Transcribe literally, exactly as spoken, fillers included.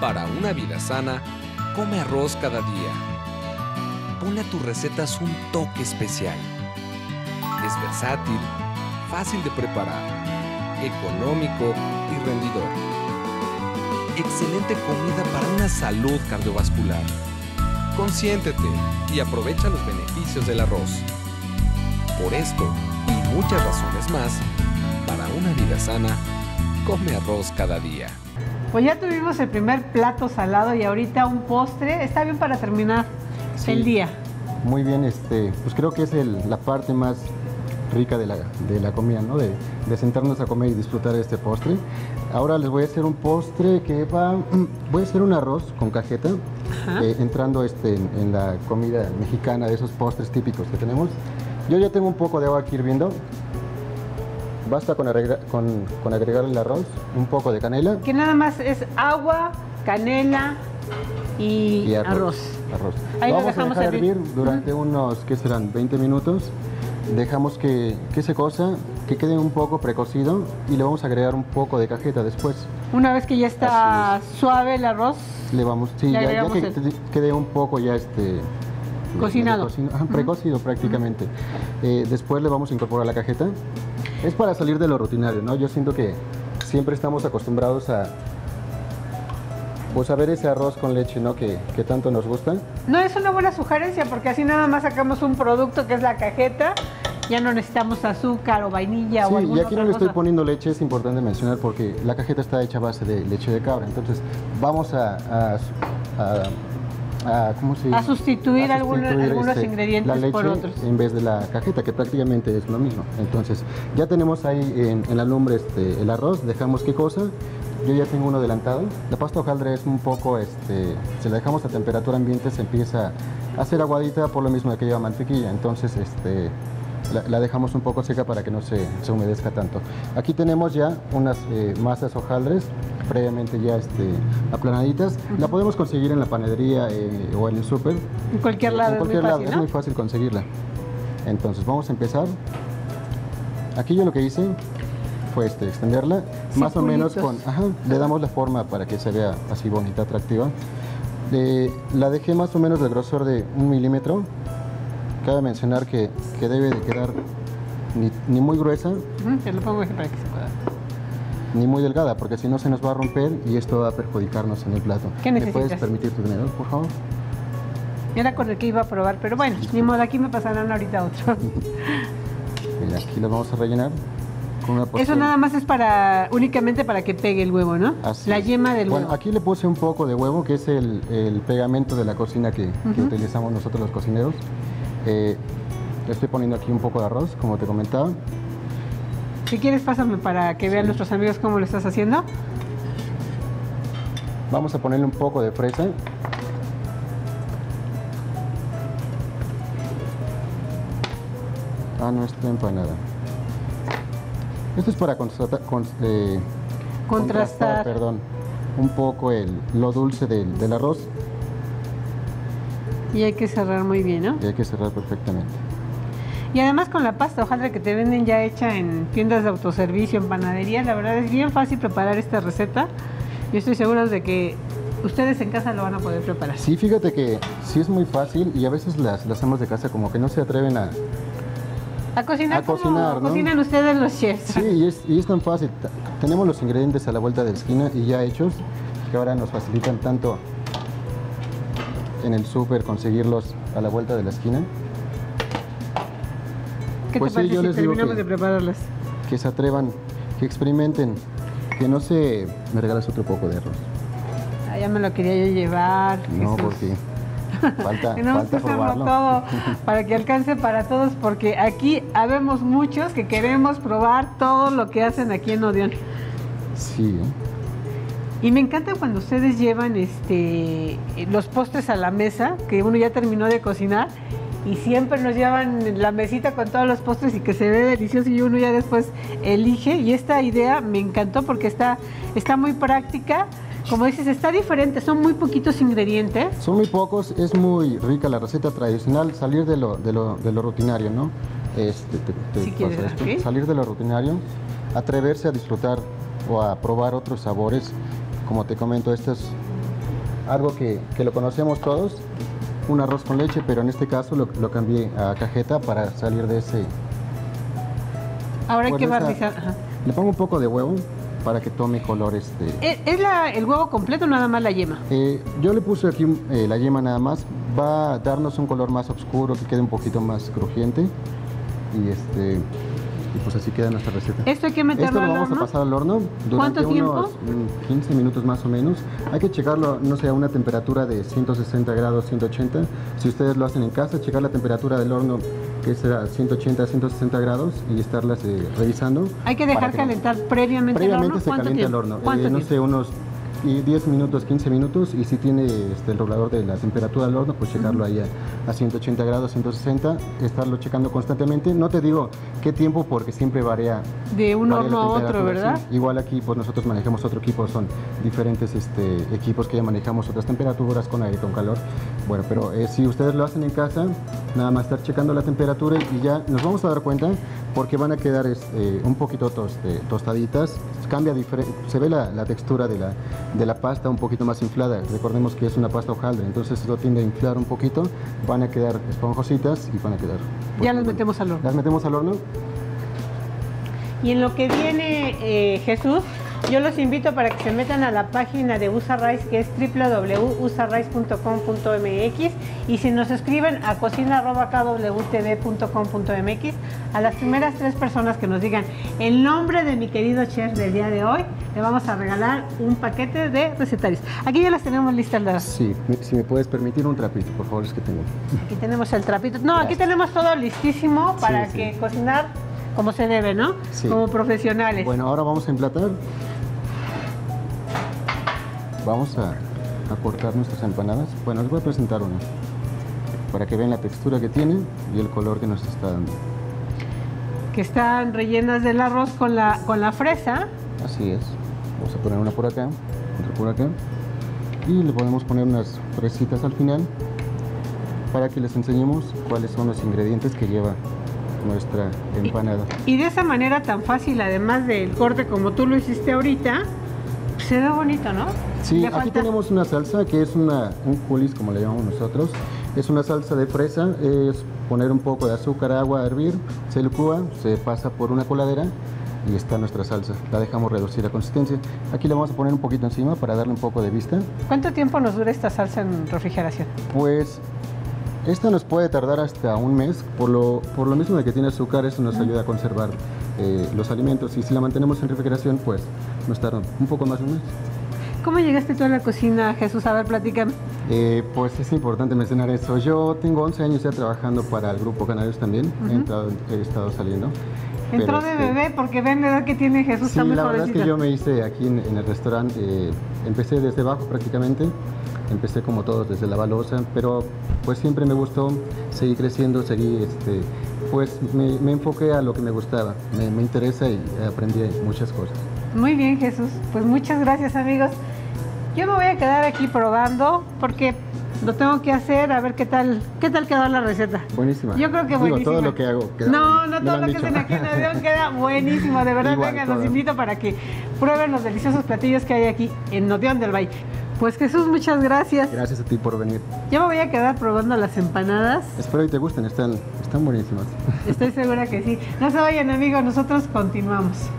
Para una vida sana, come arroz cada día. Ponle a tus recetas un toque especial. Es versátil, fácil de preparar, económico y rendidor. Excelente comida para una salud cardiovascular. Consiéntete y aprovecha los beneficios del arroz. Por esto y muchas razones más, para una vida sana, come arroz cada día. Pues ya tuvimos el primer plato salado y ahorita un postre. Está bien para terminar sí, el día. Muy bien, este, pues creo que es el, la parte más rica de la, de la comida, ¿no? De, de sentarnos a comer y disfrutar de este postre. Ahora les voy a hacer un postre que va... Voy a hacer un arroz con cajeta, eh, entrando este, en, en la comida mexicana, de esos postres típicos que tenemos. Yo ya tengo un poco de agua aquí hirviendo. Basta con, agregar, con, con agregar el arroz, un poco de canela. Que nada más es agua, canela y, y arroz. arroz. arroz. Ahí lo lo vamos a dejar hervir durante uh-huh. unos, ¿qué serán? veinte minutos. Dejamos que, que se cosa, que quede un poco precocido y le vamos a agregar un poco de cajeta después. Una vez que ya está suave el arroz, le vamos, sí, ya, ya que el... quede un poco ya este... cocinado. Cocino, uh-huh. Precocido prácticamente. Uh-huh. eh, después le vamos a incorporar la cajeta. Es para salir de lo rutinario, ¿no? Yo siento que siempre estamos acostumbrados a, pues, a ver ese arroz con leche, ¿no? Que, que tanto nos gusta. No, es una buena sugerencia porque así nada más sacamos un producto que es la cajeta. Ya no necesitamos azúcar o vainilla sí, o alguna y aquí otra no le cosa. estoy poniendo leche, es importante mencionar porque la cajeta está hecha a base de leche de cabra. Entonces vamos a... a, a A, ¿cómo se a sustituir, a sustituir alguna, algunos este, ingredientes la leche por otros en vez de la cajeta, que prácticamente es lo mismo. Entonces ya tenemos ahí en, en la lumbre este, el arroz, dejamos qué cosa. Yo ya tengo uno adelantado. La pasta hojaldre es un poco, este, si la dejamos a temperatura ambiente se empieza a hacer aguadita por lo mismo de que lleva mantequilla. Entonces este, la, la dejamos un poco seca para que no se, se humedezca tanto. Aquí tenemos ya unas eh, masas hojaldres previamente ya este, aplanaditas. Uh-huh. La podemos conseguir en la panadería eh, o en el súper. En cualquier lado, eh, en cualquier es, muy lado fácil, es ¿no? muy fácil conseguirla. Entonces vamos a empezar. Aquí yo lo que hice fue este, extenderla, sí, más o menos con... Ajá, le damos la forma para que se vea así bonita, atractiva. Eh, la dejé más o menos del grosor de un milímetro. Cabe mencionar que, que debe de quedar ni, ni muy gruesa. Uh-huh, te lo pongo aquí para que se pueda. Ni muy delgada, porque si no se nos va a romper y esto va a perjudicarnos en el plato. ¿Qué necesitas? ¿Me puedes permitir tu tenedor, por favor? Era con el que iba a probar, pero bueno, ni modo, aquí me pasarán ahorita otro. Mira, aquí lo vamos a rellenar con una porción. Eso nada más es para, únicamente para que pegue el huevo, ¿no? Así la es. yema del bueno, huevo. Aquí le puse un poco de huevo, que es el, el pegamento de la cocina que, uh-huh. que utilizamos nosotros los cocineros. Eh, le estoy poniendo aquí un poco de arroz, como te comentaba. Si quieres, pásame para que vean sí. nuestros amigos cómo lo estás haciendo. Vamos a ponerle un poco de fresa. A nuestra empanada. Esto es para contrastar, con, eh, contrastar. contrastar perdón, un poco el, lo dulce del, del arroz. Y hay que cerrar muy bien, ¿no? Y hay que cerrar perfectamente. Y además con la pasta hojaldre que te venden ya hecha en tiendas de autoservicio, en panaderías, la verdad es bien fácil preparar esta receta. Yo estoy segura de que ustedes en casa lo van a poder preparar. Sí, fíjate que sí es muy fácil y a veces las, las amas de casa como que no se atreven a... A cocinar, a cocinar, ¿no? Cocinan ustedes los chefs. Sí, y es, y es tan fácil. Tenemos los ingredientes a la vuelta de la esquina y ya hechos, que ahora nos facilitan tanto en el súper conseguirlos a la vuelta de la esquina. ¿Qué pues te sí, parece yo si les terminamos digo que, de prepararlas? Que se atrevan, que experimenten, que no se... ¿Me regalas otro poco de arroz? Ah, ya me lo quería yo llevar. No, Jesús. porque falta, Tenemos falta que hacerlo probarlo. todo para que alcance para todos, porque aquí habemos muchos que queremos probar todo lo que hacen aquí en Odeón. Sí, ¿eh? Y me encanta cuando ustedes llevan este los postres a la mesa, que uno ya terminó de cocinar, y siempre nos llevan la mesita con todos los postres y que se ve delicioso y uno ya después elige. Y esta idea me encantó porque está, está muy práctica. Como dices, está diferente, son muy poquitos ingredientes. Son muy pocos, es muy rica la receta tradicional, salir de lo, de lo, de lo rutinario, ¿no? Este, te, te si quieres, esto, ¿okay? Salir de lo rutinario, atreverse a disfrutar o a probar otros sabores. Como te comento, estos algo que, que lo conocemos todos, un arroz con leche, pero en este caso lo, lo cambié a cajeta para salir de ese... Ahora hay Bueno, que esa- barnizar. Ajá. Le pongo un poco de huevo para que tome color este... ¿Es, es la, el huevo completo o nada más la yema? Eh, yo le puse aquí eh, la yema nada más, va a darnos un color más oscuro, que quede un poquito más crujiente. Y este y pues así queda nuestra receta. ¿Esto hay que meterlo Esto lo al vamos horno? a pasar al horno durante ¿Cuánto tiempo? unos mm, quince minutos más o menos. Hay que checarlo, no sé, a una temperatura de ciento sesenta grados, ciento ochenta. Si ustedes lo hacen en casa, checar la temperatura del horno, que será ciento ochenta, ciento sesenta grados, y estarlas eh, revisando. Hay que para dejar que- calentar previamente, Previamente el horno. se ¿Cuánto calienta el tiempo? horno, ¿Cuánto eh, no tiempo? sé, unos y diez minutos, quince minutos, y si tiene este, el regulador de la temperatura del horno, pues checarlo ahí a, a ciento ochenta grados, ciento sesenta, estarlo checando constantemente. No te digo qué tiempo porque siempre varía. De un varía horno la a otro, temperatura, ¿verdad? sí. Igual aquí pues nosotros manejamos otro equipo, son diferentes este, equipos que ya manejamos otras temperaturas con aire, con calor. Bueno, pero eh, si ustedes lo hacen en casa, nada más estar checando la temperatura y ya nos vamos a dar cuenta porque van a quedar este, un poquito tos, eh, tostaditas. Cambia diferente, se ve la, la textura de la, de la pasta un poquito más inflada. Recordemos que es una pasta hojaldre, entonces eso tiende a inflar un poquito, van a quedar esponjositas y van a quedar... pues, Ya las bueno. metemos al horno. Las metemos al horno. Y en lo que viene, eh, Jesús, yo los invito para que se metan a la página de U S A Rice, que es w w w punto u s a rice punto com punto m x, y si nos escriben a cocina arroba k w t v punto com punto m x, a las primeras tres personas que nos digan el nombre de mi querido chef del día de hoy, le vamos a regalar un paquete de recetarios. Aquí ya las tenemos listas las... Sí, me- si me puedes permitir un trapito, por favor, es que tengo. Aquí tenemos el trapito. No, aquí Gracias. tenemos todo listísimo para Sí, sí. que cocinar como se debe, ¿no? Sí. Como profesionales. Bueno, ahora vamos a emplatar. Vamos a, a cortar nuestras empanadas. Bueno, les voy a presentar una para que vean la textura que tiene y el color que nos está dando. Que están rellenas del arroz con la, con la fresa. Así es. Vamos a poner una por acá, otra por acá. Y le podemos poner unas fresitas al final para que les enseñemos cuáles son los ingredientes que lleva nuestra empanada. Y de esa manera tan fácil, además del corte como tú lo hiciste ahorita, se ve bonito, ¿no? Sí, Le aquí falta- tenemos una salsa que es una, un coulis, como le llamamos nosotros. Es una salsa de fresa, es poner un poco de azúcar, agua a hervir, se licúa, se pasa por una coladera y está nuestra salsa. La dejamos reducir la consistencia. Aquí le vamos a poner un poquito encima para darle un poco de vista. ¿Cuánto tiempo nos dura esta salsa en refrigeración? Pues esta nos puede tardar hasta un mes, por lo, por lo mismo de que tiene azúcar, eso nos ayuda a conservar eh, los alimentos, y si la mantenemos en refrigeración, pues nos tarda un poco más de un mes. ¿Cómo llegaste tú a la cocina, Jesús? A ver, platícame. Eh, pues es importante mencionar eso. Yo tengo once años ya trabajando para el Grupo Canarios también. he, entrado- he estado saliendo. Entró Pero, de este, bebé porque ven la edad que tiene Jesús, Sí, está muy la verdad es jovencita. que yo me hice aquí en, en el restaurante. eh, empecé desde abajo prácticamente. Empecé como todos desde la balosa, pero pues siempre me gustó seguir creciendo, seguir, este, pues me, me enfoqué a lo que me gustaba. Me, me interesa y aprendí muchas cosas. Muy bien, Jesús. Pues muchas gracias, amigos. Yo me voy a quedar aquí probando porque lo tengo que hacer a ver qué tal, qué tal quedó la receta. Buenísima. Yo creo que Digo, buenísima. todo lo que hago queda No, bueno. no Me todo han lo que dicho. hacen aquí en Avión queda buenísimo. De verdad, Igual, vengan, los todo. invito para que prueben los deliciosos platillos que hay aquí en Odeón del Valle. Pues Jesús, muchas gracias. Gracias a ti por venir. Yo me voy a quedar probando las empanadas. Espero que te gusten, están, están buenísimas. Estoy segura que sí. No se vayan, amigos, nosotros continuamos.